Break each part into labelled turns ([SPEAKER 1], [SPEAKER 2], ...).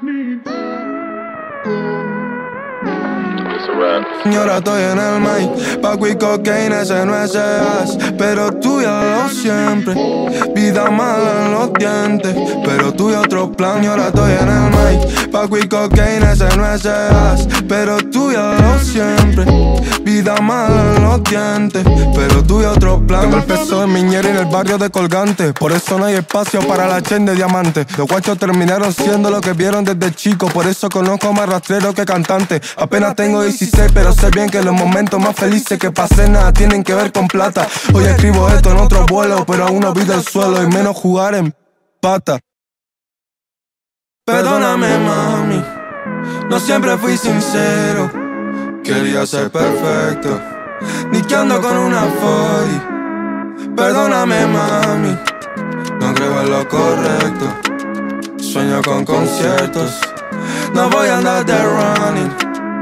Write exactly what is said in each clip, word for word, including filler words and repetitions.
[SPEAKER 1] Y ahora estoy en el mic, Paco y cocaína, ese no es as. Pero tú ya lo siempre, vida mala en los dientes. Pero tú y otro plan, y ahora estoy en el mic, Paco y cocaína, ese no es as. Pero tú ya lo siempre, vida mala en los dientes. Pero tú y otro plan. Tengo el peso de Miñera en el barrio de Colgante. Por eso no hay espacio para la chain de diamante. Los guachos terminaron siendo lo que vieron desde chico. Por eso conozco más rastrero que cantante. Apenas tengo dieciséis, pero sé bien que los momentos más felices que pasé nada tienen que ver con plata. Hoy escribo esto en otro vuelo, pero aún no vi del suelo y menos jugar en pata. Perdóname, mami, no siempre fui sincero. Quería ser perfecto, ni que ando con una forty. Perdóname, mami, no creo en lo correcto. Sueño con conciertos, no voy a andar de running.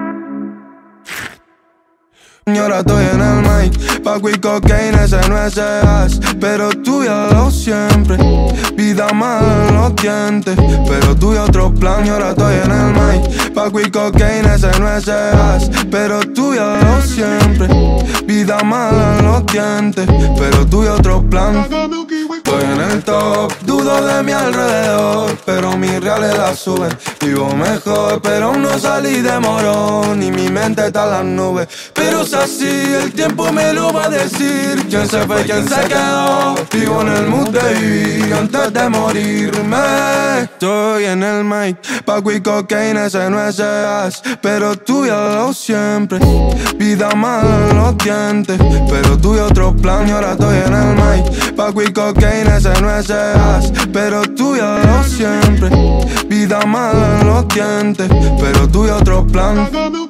[SPEAKER 1] Y ahora estoy en el mic, Paco y cocaína, ese no es as. Pero tú ya lo siempre, vida mala en los dientes. Pero tú y otro plan, y ahora estoy en el mic, Paco y cocaína, ese no es as. Pero tú ya lo siempre, vida mala en los dientes. Pero tú y otro plan. Estoy en el top, dudo de mi alrededor, pero mis reales la suben. Vivo mejor, pero aún no salí de morón y mi mente está en las nubes. Pero es así, el tiempo me lo va a decir. Quién se fue, quién se quedó. Vivo en el mood de vivir antes de morirme. Estoy en el mic, Paco y cocaína, ese no es as. Pero tú ya lo siempre, vida mala en los dientes. Pero tú y otro plan, y ahora estoy en el mic, Paco y cocaína, ese no es as. Pero tú ya lo siempre, vida mala en los dientes. Pero tú y otro plan.